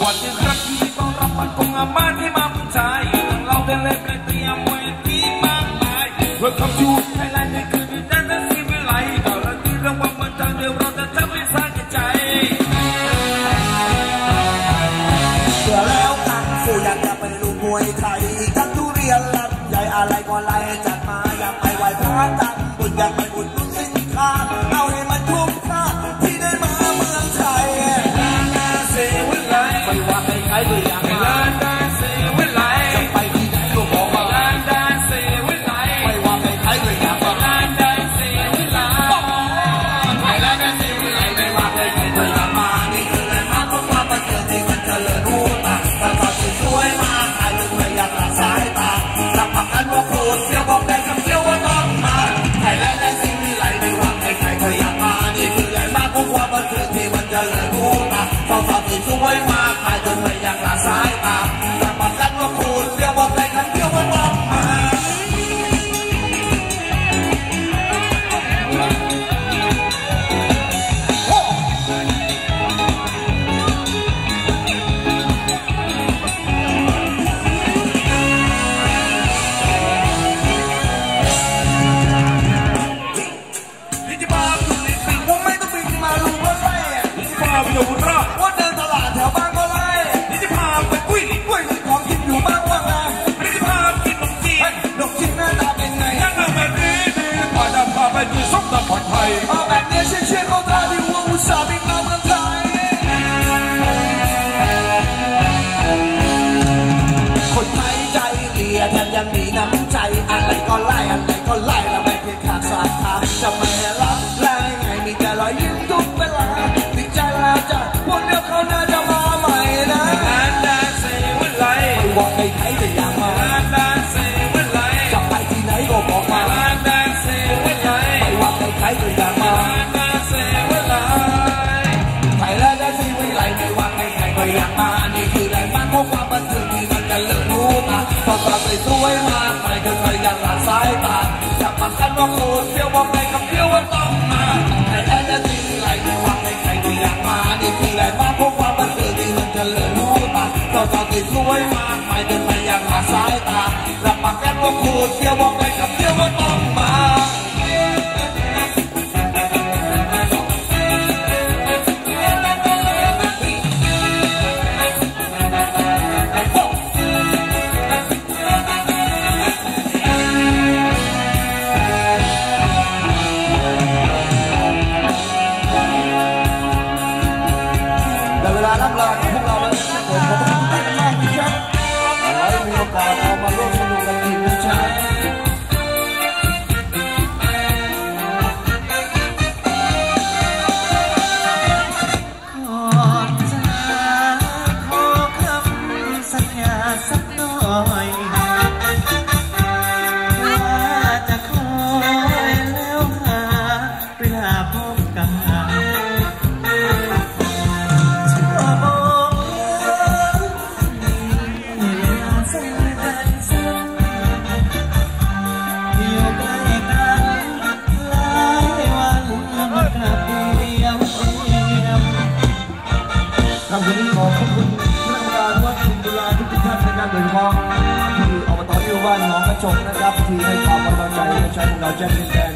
วันนี้รักที่ต้องรับมันคงอามาที่มาผู้ชายเราได้เล่นกันเตรียมไว้ที่มากมายเพื่อคำชูให้ไล่ในคืนนั้นนั้นที่ไม่ไหลก่อนละที่เรื่องว่ามันจะเดี๋ยวเราจะทำให้สาใจเบื่อแล้วกันฟูอยากจะไปดูมวยไทยทั้งทุเรียนลำใหญ่อะไรก็ไล่จัดมาอยากไปไหว้พระจันทร์บุญอยากไปอุดหนุนสินค้าเอาให้มันคุ้มค่าที่ได้มาเมืองไทยไม่ว่าใครๆก็อยากมาจะไปที่ไหนก็บอกมาไม่ว่าใครๆก็อยากมาไม่ว่าใครๆก็อยากมานี่คือแหล่งมาของความบันเทิงที่มันเจริญรุ่งเรืองแต่ก็สวยมากใครถึงไม่อยากละสายตารับประกันว่าโคตรเสียวบอกได้คำเดียวว่าต้องมาไทยแลนด์ได้สิ่งที่ไหลไม่ว่าใครๆก็อยากมานี่คือแหล่งมาของความบันเทิงที่มันเจริญรุ่งเรืองสาวๆที่สวยมากใครถึงไม่อยากละสายตารับประกันว่าโคตรเสียวบอกได้คำเดียวว่าต้องมาว่าเดินตลาดแถวบ้านก็ไล่นี่จะพาไปกุ้ยของกินอยู่บ้างว่าไงนี่จะพากินขนมจีนหน้าตาเป็นไงนั่งแบบนี้ดีกว่าจะพาไปดูส้มตำผัดไทยเอาแบบนี้เชื่อเขาตาที่หัวอุตส่าห์บินมาเมืองไทยคนไทยใจเลียแถมยังมีน้ำใจอะไรก็ไล่แล้วไม่เพียงขาดสายตาจะไม่รับแรงไงมีแต่รอยยิ้มทุกเวลาดีใจแล้วจ้ะพวกเดียวเขาน่าจะมาใหม่นะไม่ว่าใครๆจะอยากมาจะไปที่ไหนก็บอกมาไม่ว่าใครๆจะอยากมาไทยแลนด์ได้สิวิไลไม่ว่าใครๆก็อยากมานี่คือแหล่งบ้านของความบันเทิงที่มันจะเลิศรู้ตาต้องสาวสวยมากไม่เคยอยากละสายตาจะมาคันว่าโคตรเดียวบอกได้คำเดียวว่าต้องมาไทยแลนด์ได้สิวิไลไม่ว่าใครๆก็อยากมานี่คือแหล่งบ้านของความบันเทิงที่มันจะเลิศรู้ตาต้องสาวสวยมากไม่เคยอยากละสายตาจะมาคันว่าโคตรเดียวบอกได้คำเดียวว่าต้องมาเวลาล่ำลาของพวกเราแล้วผมขอบคุณทุกท่านมากครับขอให้มีโอกาสเอามาร่วมสนุกกันอีกนะจ๊ะขอคำสัญญาสักหน่อยว่าจะคอยแล้วหาเวลาพบกันครับวันนี้ขอขอบคุณคณะกรรมการวัดคุณดุลาทุกท่านนะครับโดยเฉพาะที่อบต.บ้านหนองกระจกนะครับที่ให้ความไว้วางใจและใช้พวกเราแจ้งดินแดง